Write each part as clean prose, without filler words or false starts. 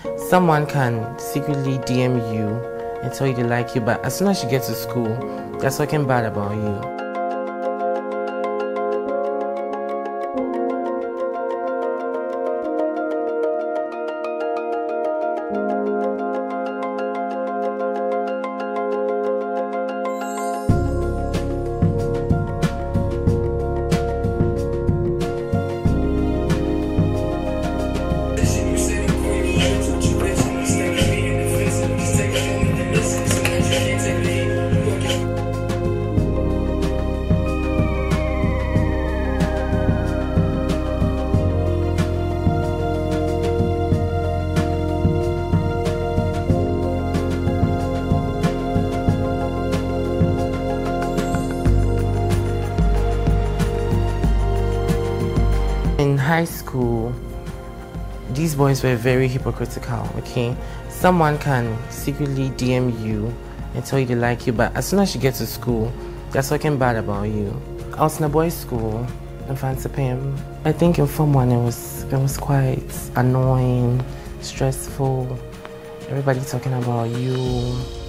Someone can secretly DM you and tell you they like you, but as soon as you get to school, they're talking bad about you. In high school, these boys were very hypocritical, okay? Someone can secretly DM you and tell you they like you, but as soon as you get to school, they're talking bad about you. I was in a boys' school in Fansipim. I think in Form 1 it was quite annoying, stressful, everybody talking about you.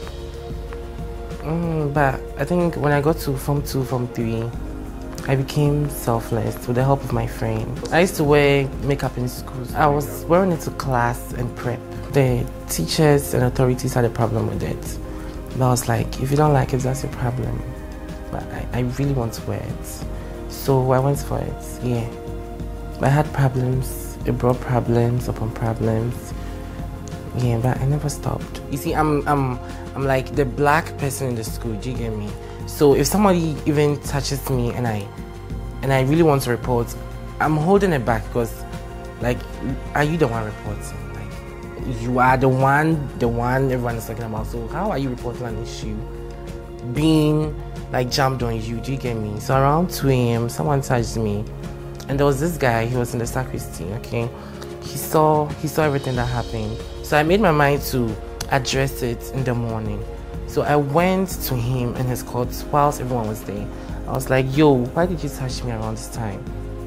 But I think when I got to Form 2, Form 3, I became selfless with the help of my friend. I used to wear makeup in school. I was wearing it to class and prep. The teachers and authorities had a problem with it. But I was like, if you don't like it, that's your problem. But I really want to wear it. So I went for it, yeah. I had problems. It brought problems upon problems. Yeah, but I never stopped. You see, I'm like the black person in the school, do you get me? So if somebody even touches me and I really want to report, I'm holding it back because, like, are you the one reporting? Like, you are the one everyone is talking about. So how are you reporting an issue being like jumped on you? Do you get me? So around 2 a.m. someone touched me, and there was this guy. He was in the sacristy. Okay, he saw everything that happened. So I made my mind to address it in the morning. So I went to him in his court whilst everyone was there. I was like, yo, why did you touch me around this time?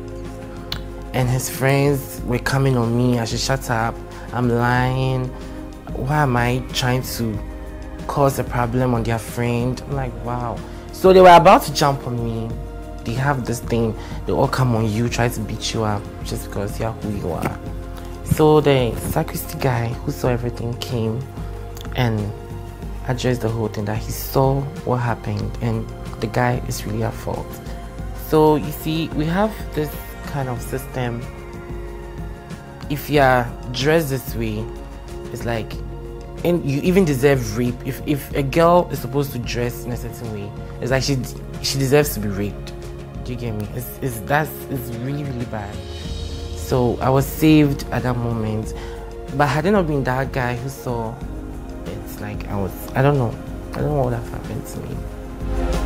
And his friends were coming on me. I should shut up. I'm lying. Why am I trying to cause a problem on their friend? I'm like, wow. So they were about to jump on me. They have this thing. They all come on you, try to beat you up just because you're who you are. So the sacristy guy who saw everything came and addressed the whole thing, that he saw what happened and the guy is really at fault. So you see, we have this kind of system. If you are dressed this way, it's like, and you even deserve rape. If a girl is supposed to dress in a certain way, it's like she deserves to be raped. Do you get me? It's really, really bad. So I was saved at that moment. But had it not been that guy who saw, it's like I don't know what would have happened to me.